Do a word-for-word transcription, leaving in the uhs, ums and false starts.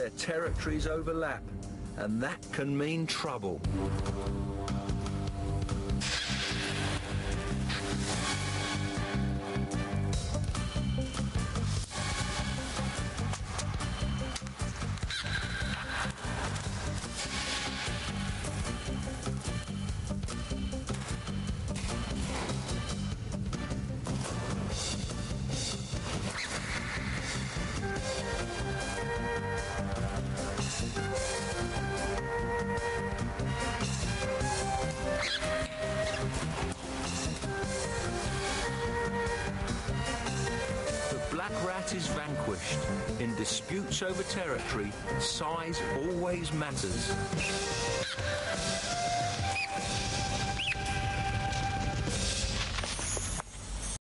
their territories overlap, and that can mean trouble. Is vanquished. In disputes over territory, size always matters.